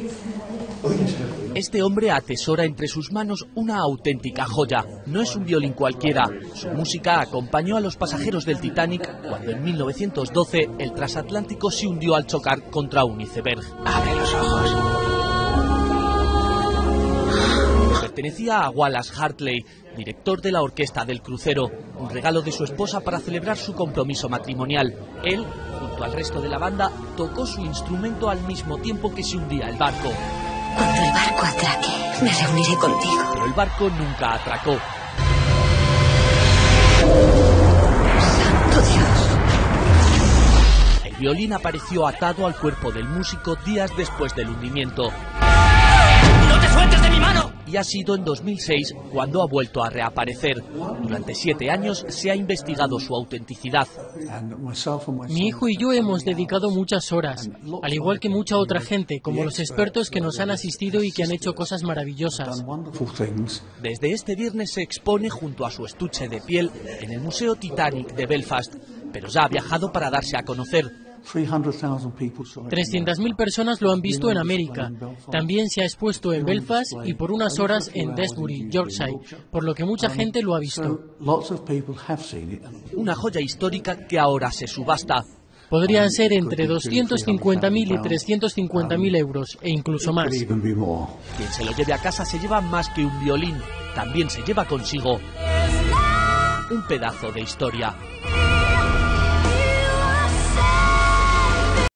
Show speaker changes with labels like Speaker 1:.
Speaker 1: Este hombre atesora entre sus manos una auténtica joya. No es un violín cualquiera. Su música acompañó a los pasajeros del Titanic cuando en 1912 el transatlántico se hundió al chocar contra un iceberg.
Speaker 2: Abre los ojos.
Speaker 1: Pertenecía a Wallace Hartley, director de la orquesta del crucero, un regalo de su esposa para celebrar su compromiso matrimonial. Él, junto al resto de la banda, tocó su instrumento al mismo tiempo que se hundía el barco.
Speaker 2: Cuando el barco atraque, me reuniré contigo.
Speaker 1: Pero el barco nunca atracó.
Speaker 2: ¡Santo Dios!
Speaker 1: El violín apareció atado al cuerpo del músico días después del hundimiento.
Speaker 3: ¡No te sueltes de mi mano!
Speaker 1: Y ha sido en 2006 cuando ha vuelto a reaparecer. Durante 7 años se ha investigado su autenticidad.
Speaker 4: Mi hijo y yo hemos dedicado muchas horas, al igual que mucha otra gente, como los expertos que nos han asistido y que han hecho cosas maravillosas.
Speaker 1: Desde este viernes se expone junto a su estuche de piel en el Museo Titanic de Belfast, pero ya ha viajado para darse a conocer.
Speaker 4: 300.000 personas lo han visto en América. También se ha expuesto en Belfast y por unas horas en Desbury, Yorkshire, por lo que mucha gente lo ha visto.
Speaker 1: Una joya histórica que ahora se subasta.
Speaker 4: Podrían ser entre 250.000 y 350.000 euros, e incluso más.
Speaker 1: Quien se lo lleve a casa se lleva más que un violín, también se lleva consigo un pedazo de historia.